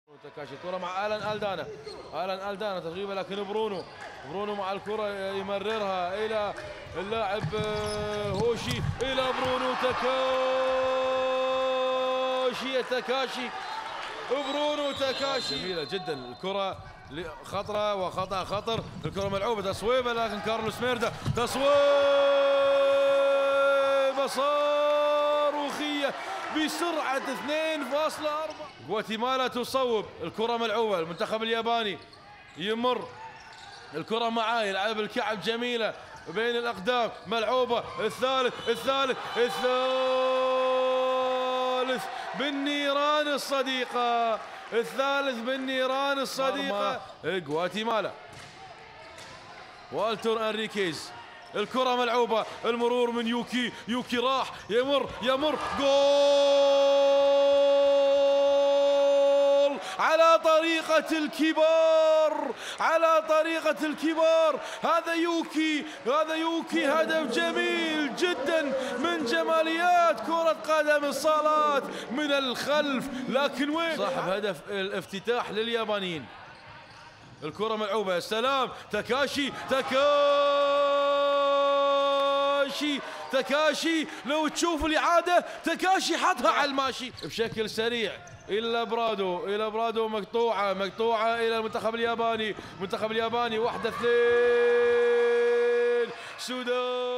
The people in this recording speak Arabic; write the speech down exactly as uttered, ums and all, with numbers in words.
تاكاشي كرة مع الان الدانا، الان الدانا تغيبه لكن برونو برونو مع الكرة يمررها الى اللاعب هوشي، الى برونو تاكاشي تاكاشي برونو تاكاشي. جميلة جدا الكرة خطرة وخطأ خطر، الكرة ملعوبة تصويبة لكن كارلوس ميردا تصويبة صاروخية بسرعة اثنين فاصلة أربعة. غواتيمالا تصوب، الكرة ملعوبة، المنتخب الياباني يمر الكرة معاه يلعب الكعب جميلة بين الأقدام ملعوبة، الثالث الثالث الثالث بالنيران الصديقة، الثالث بالنيران الصديقة. غواتيمالا والتر انريكيز، الكرة ملعوبة، المرور من يوكي، يوكي راح يمر يمر جول على طريقة الكبار، على طريقة الكبار. هذا يوكي، هذا يوكي هدف جميل جدا من جماليات كرة قدم الصالات من الخلف، لكن وين صاحب هدف الافتتاح لليابانيين. الكرة ملعوبة، السلام تاكاشي تاكاشي تاكاشي لو تشوف الإعادة تاكاشي حطها على الماشي بشكل سريع إلى برادو، إلى برادو مقطوعة مقطوعة إلى المنتخب الياباني، المنتخب الياباني واحدة اثنين سودان.